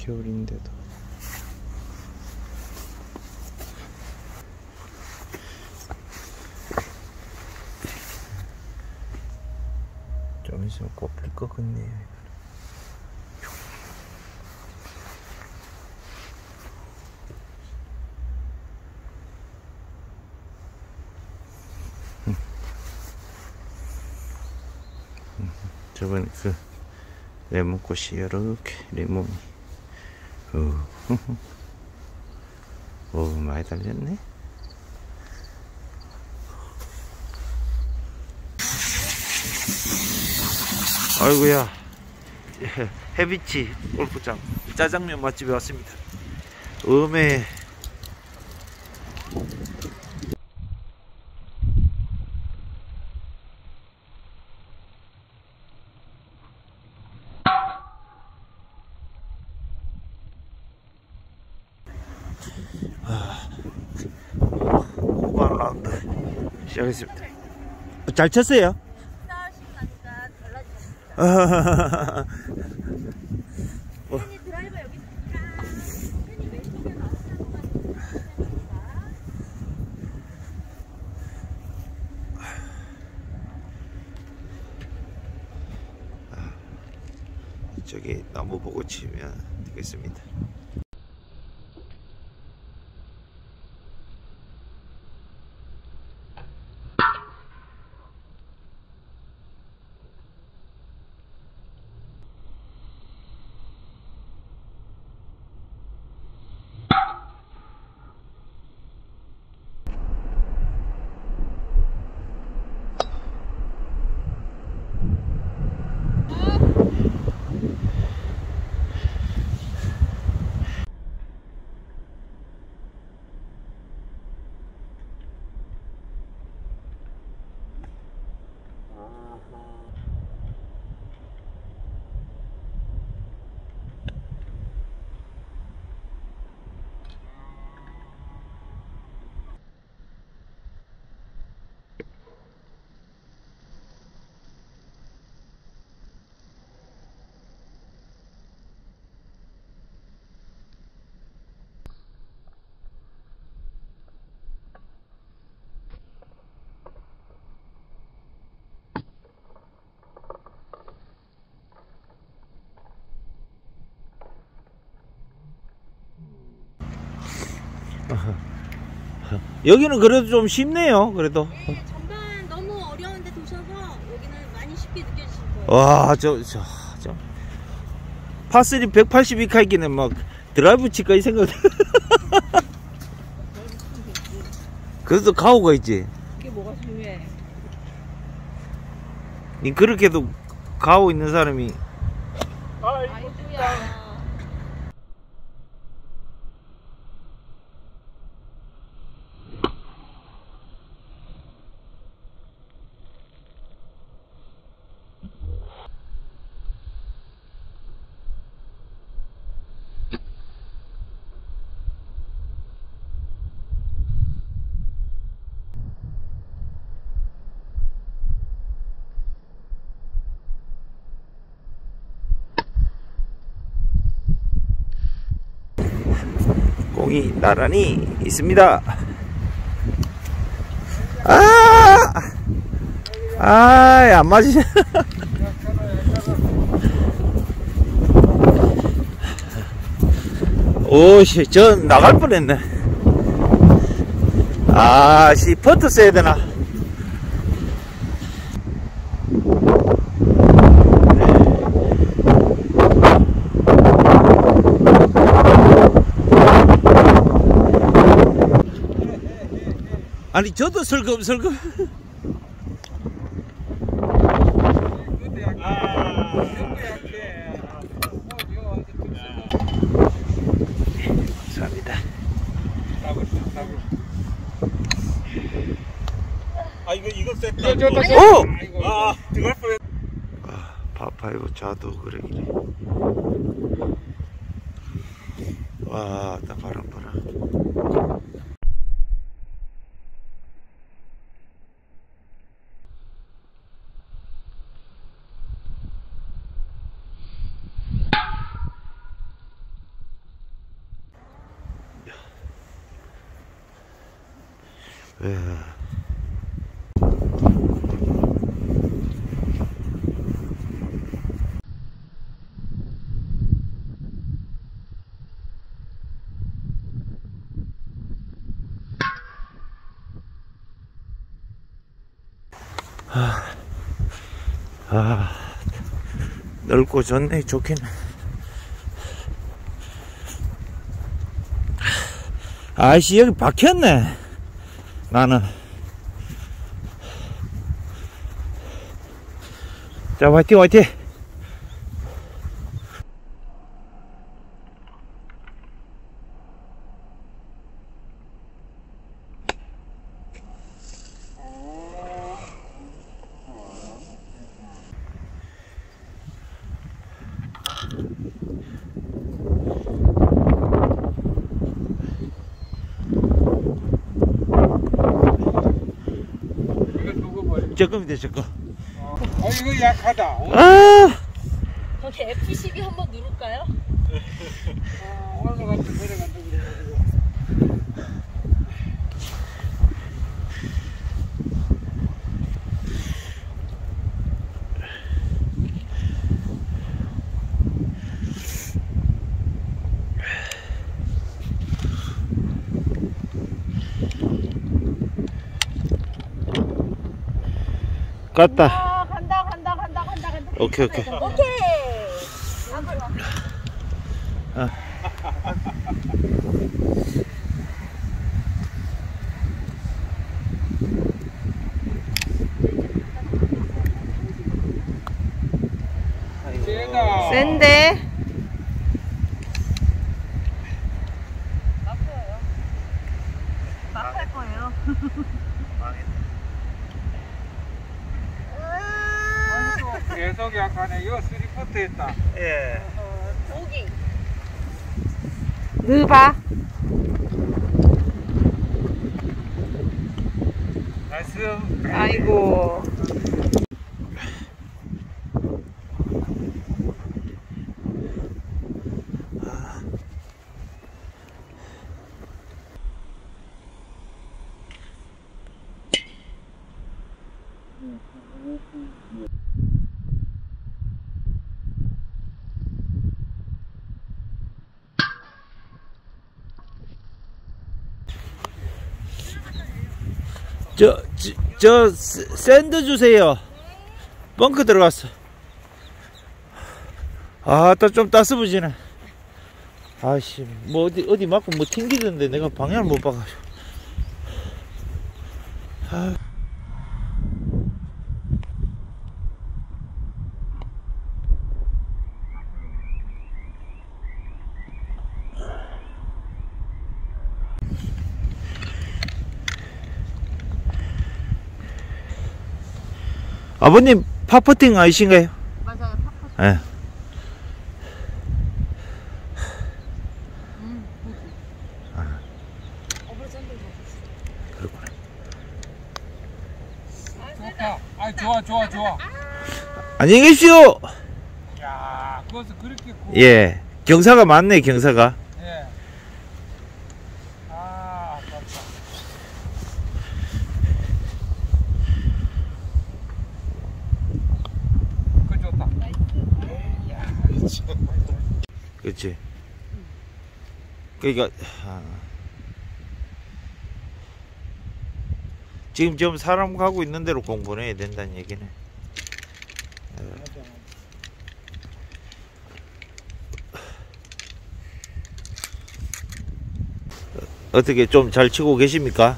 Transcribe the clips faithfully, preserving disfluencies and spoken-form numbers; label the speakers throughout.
Speaker 1: 겨울인데도. 좀 있으면 꽃 필 것 같네요. 저번에 그 레몬꽃이 이렇게 레몬이 어, 오 많이 달렸네. 아이고야, 해비치 골프장 짜장면 맛집에 왔습니다. 음에 오만 라운드 시작했습니다. 잘 쳤어요? 어.
Speaker 2: 드라이버 여기 있으니까 팬이 왼쪽에 나오는
Speaker 1: 저기 나무 보고 치면 되겠습니다. 여기는 그래도 좀 쉽네요. 그래도
Speaker 2: 네, 전반 너무 어려운데 도셔서 여기는 많이 쉽게 느껴지실 거예요.
Speaker 1: 와, 저, 저, 저 파쓰리 백팔십이 카이기는 막 드라이브 칠까 이 생각. 그래도 가오가 있지.
Speaker 2: 그게 뭐가 중요해?
Speaker 1: 니 그렇게도 가오 있는 사람이.
Speaker 2: 아이고야.
Speaker 1: 공이 나란히 있습니다. 아, 아, 안 맞으시. 오씨, 전 나갈 뻔했네. 아씨, 퍼트 써야 되나? 아니 저도 설금설금. 감사합니다.
Speaker 3: 아 이거 이거 세트.
Speaker 1: 오!
Speaker 3: 아 들어갈 뻔했.
Speaker 1: 아, 파파이브 자두 그러기래. 와, 나 바람 봐라. 예. 아, 아, 넓고 좋네, 좋긴. 아이씨, 여기 박혔네, 나는. 자, 화이팅, 화이팅! 조금인데, 조금.
Speaker 3: 어, 이거 약하다.
Speaker 1: 아!
Speaker 2: 거기 에프 십이 한번 누를까요?
Speaker 3: 어, 올라갔다 내려간다 그래가지고.
Speaker 1: 갔다.
Speaker 2: 아, 간다, 간다, 간다, 간다, 간다.
Speaker 1: 오케이, 오케이.
Speaker 2: 오케이.
Speaker 1: 아.
Speaker 3: 세다.
Speaker 2: 센데. 막할 거예요.
Speaker 3: 계속 약하네. 이거 쓰리포트 했다.
Speaker 1: 예.
Speaker 2: 오기. 느바.
Speaker 3: 나이스.
Speaker 2: 아이고.
Speaker 1: 저, 저, 저, 샌드 주세요. 벙커 들어갔어. 아, 또 좀 따스부지네. 아씨, 뭐 어디, 어디 맞고 뭐 튕기던데 내가 방향을 못 봐가지고. 아. 아버님 파퍼팅 아니신가요?
Speaker 2: 맞아요. 파파.
Speaker 1: 예.
Speaker 2: 음,
Speaker 1: 아,
Speaker 2: 어버전도
Speaker 1: 그렇구나.
Speaker 3: 좋다. 아, 좋아, 좋아, 좋아.
Speaker 1: 안녕히 계십시오.
Speaker 3: 야, 그것을 그렇게 구.
Speaker 1: 예. 경사가 많네, 경사가.
Speaker 3: 예. 아, 아깝다. 그 좋다.
Speaker 1: 그렇지. 그러니까 아. 지금 좀 사람 가고 있는 대로 공부를 해야 된다는 얘기네. 어떻게 좀 잘 치고 계십니까?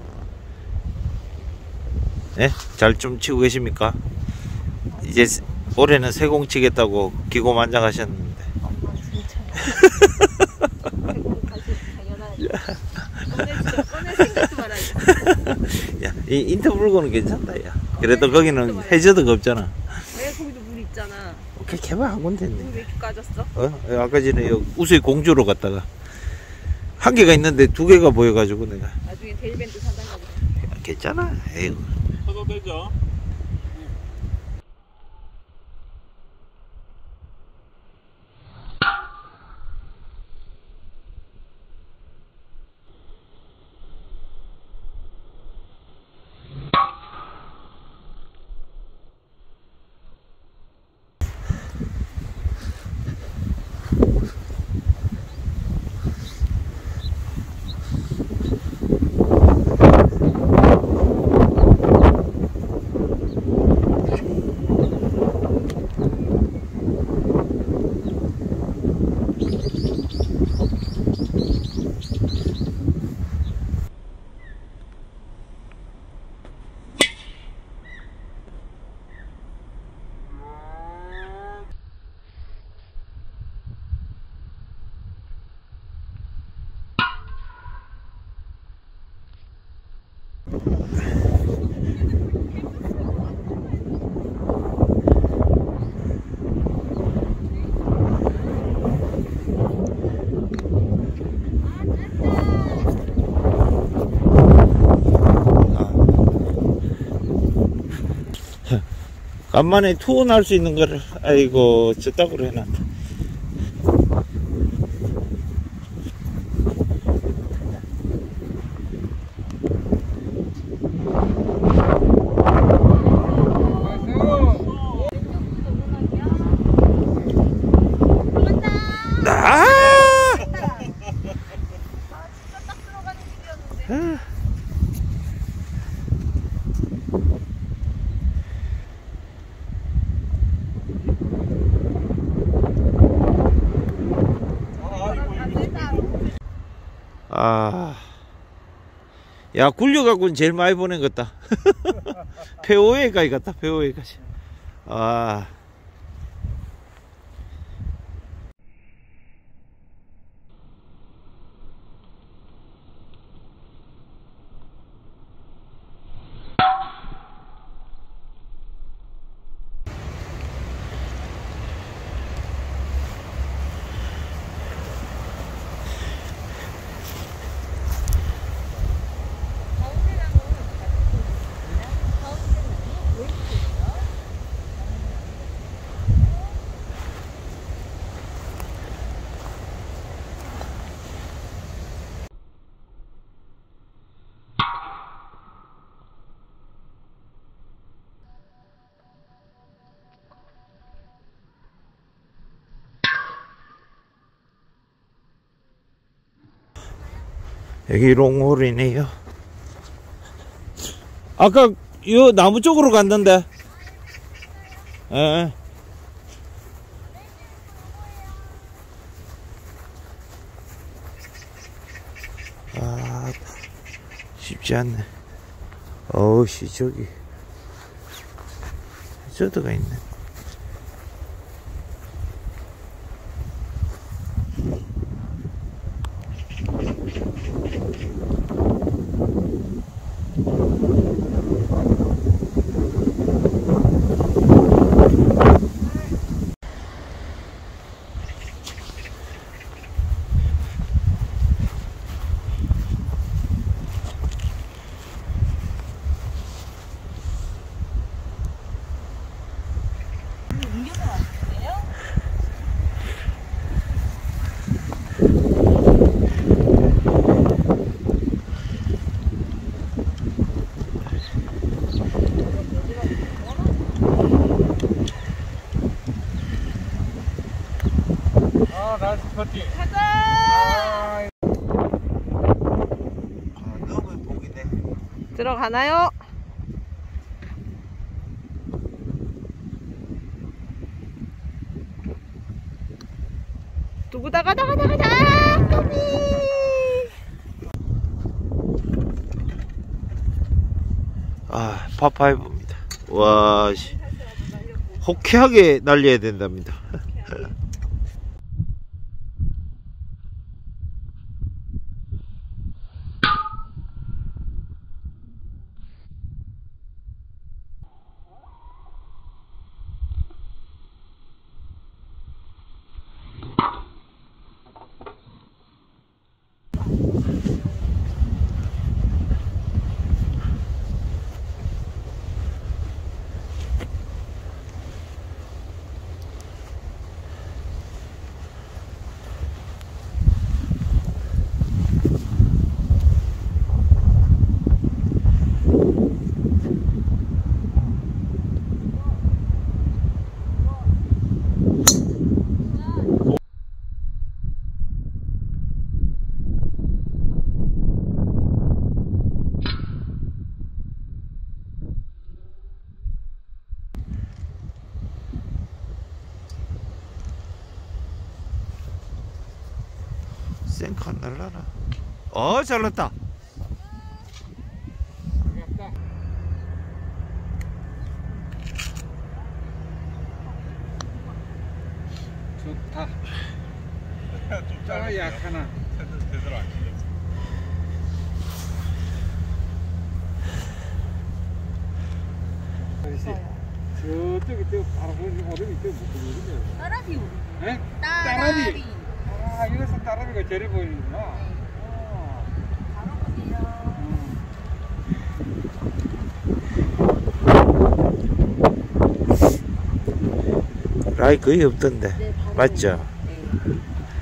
Speaker 1: 예? 잘 좀 치고 계십니까? 이제 올해는 세공 치겠다고 기고만장하셨는데. 야, 이 인터뷰는 괜찮다, 야. 그래도 거기는 해저드가 없잖아.
Speaker 2: 왜 거기도 물 있잖아.
Speaker 1: 오케이, 개발 한 군데
Speaker 2: 물
Speaker 1: 있네.
Speaker 2: 왜 이렇게 까졌어?
Speaker 1: 어? 아까 전에 여기 우수의 공주로 갔다가 한 개가 있는데 두 개가 보여가지고 내가.
Speaker 2: 나중에 데일밴드 사단가 보다.
Speaker 1: 괜찮아. 에이구.
Speaker 3: 커도 되죠?
Speaker 1: 간만에 투혼할 수 있는 거를, 아이고, 저따구로 해놨다. 아! 아! 아, 야, 굴려갖고는 제일 많이 보낸 것 같다. 페오에까지 갔다, 페오에까지. 아. 여기 롱홀이네요. 아까 요 나무 쪽으로 갔는데. 예. 아, 쉽지 않네. 어우씨, 저기 저도가 있네.
Speaker 3: 아, 나이스 퍼팅.
Speaker 2: 가자.
Speaker 3: 아,
Speaker 1: 너무 복이네.
Speaker 2: 들어가나요? 두고 다가 다가 다가 다 까비.
Speaker 1: 아, 파파이브입니다. 와, 씨. 호쾌하게 날려야 된답니다. 생카 안 날라나. 어, 잘났다.
Speaker 3: 좋다. 좀 짧아 약하나. 제대로 안 아저씨. 저쪽에 저 바로 보이는 오름이 저 무슨 오름이야?
Speaker 2: 따라비 오름.
Speaker 3: 예?
Speaker 2: 따라비.
Speaker 3: 아, 여기서 따라비가 저리 보이는구나. 어.
Speaker 2: 바로 보세요.
Speaker 1: 라이 거의 없던데.
Speaker 2: 네, 바로
Speaker 1: 맞죠?
Speaker 2: 네.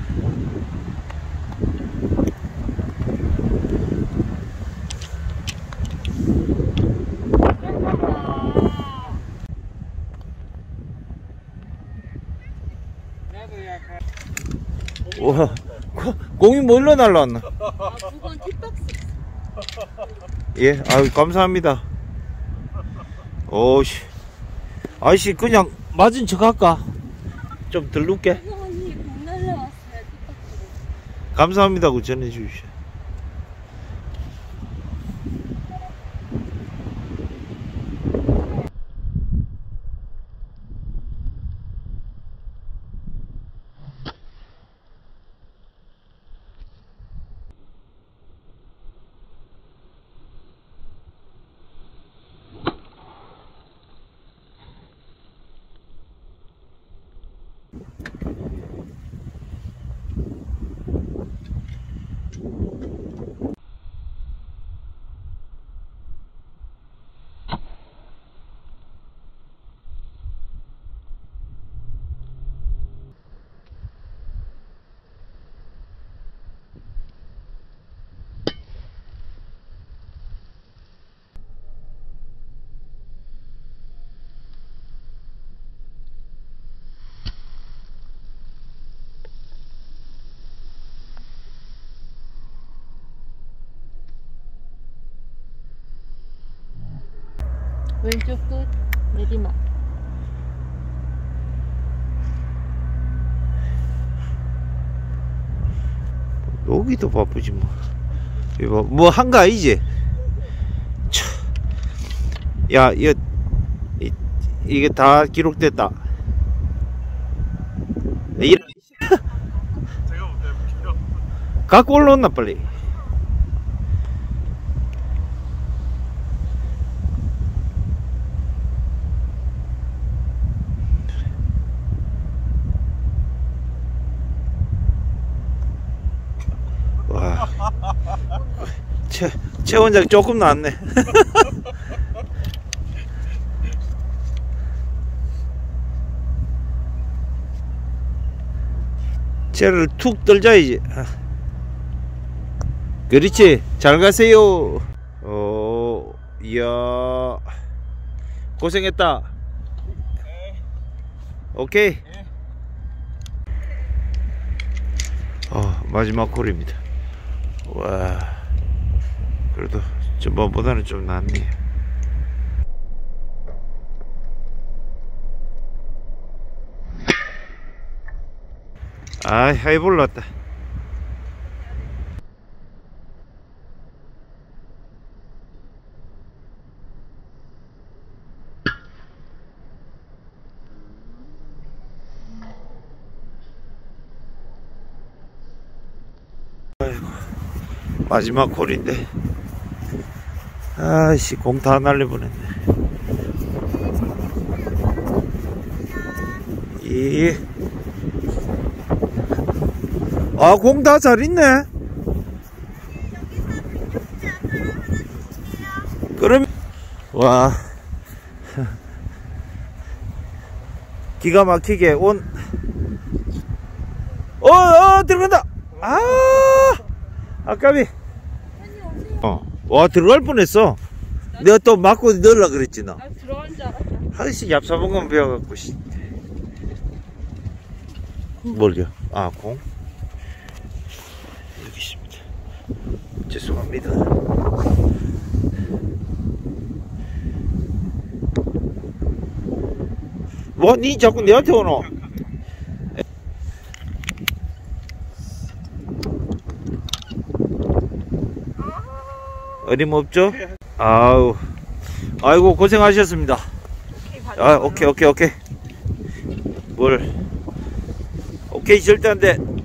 Speaker 3: 나도 약간.
Speaker 1: 와, 고- 공이 뭘로 날라왔나?
Speaker 2: 아, 두 번 팁박스.
Speaker 1: 예, 아유, 감사합니다. 오씨. 아저씨, 그냥 맞은 척 할까? 좀 들를게.
Speaker 2: 언니 공 날라왔어요. 팁박스로.
Speaker 1: 감사합니다고 전해주십시오.
Speaker 2: 왼쪽 끝 내리막.
Speaker 1: 여기도 바쁘지 뭐. 이거 뭐 한 거 아니지? 차. 야, 이거 이, 이게 다 기록됐다. 이 갖고 올라온나 빨리. 와, 채, 채 원장 조금 나왔네. 채를 툭 떨자야지. 그렇지, 잘 가세요. 어, 이야, 고생했다. 오케이. 어, 마지막 콜입니다. 와, 그래도 전번보다는 좀 낫네. 아, 하이볼 났다. 아이고, 마지막 콜인데, 아이씨, 공 다 날려보냈네. 예. 아, 공 다 잘 있네. 그럼, 와. 기가 막히게 온. 어, 어, 들어간다. 아, 아까비. 어, 와, 들어갈 뻔했어. 내가 또 맞고 넣으려 그랬지, 나.
Speaker 2: 나 들어간 줄 알았어.
Speaker 1: 하이씨, 얍사봉건 배워갖고, 씨. 뭘요? 아, 공? 여기 있습니다. 죄송합니다. 뭐, 니 자꾸 내한테 오노? 어림없죠? 아우, 아이고, 고생하셨습니다. 아, 오케이, 오케이, 오케이. 뭘. 오케이, 절대 안 돼.